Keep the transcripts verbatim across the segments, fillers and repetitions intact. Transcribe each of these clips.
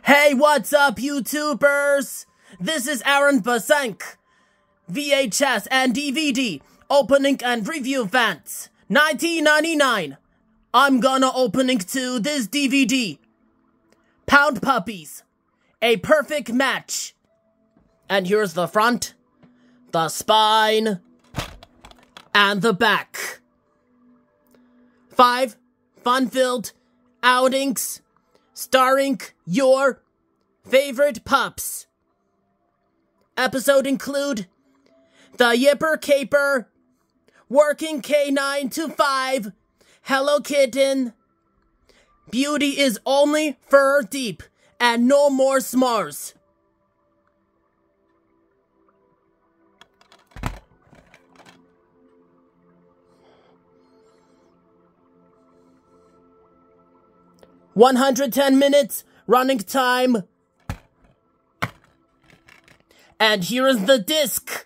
Hey, what's up, YouTubers? This is Aaron Basenk. V H S and D V D opening and review events, nineteen ninety-nine. I'm gonna opening to this D V D. Pound Puppies, a perfect match. And here's the front, the spine, and the back. Five fun-filled outings starring your favorite pups. Episode include the Yipper Caper, Working K nine to five, Hello Kitten, Beauty is only fur deep, and no more s'mores. one hundred ten minutes running time. And here is the disc.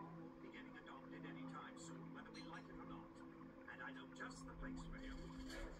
Just the place for you.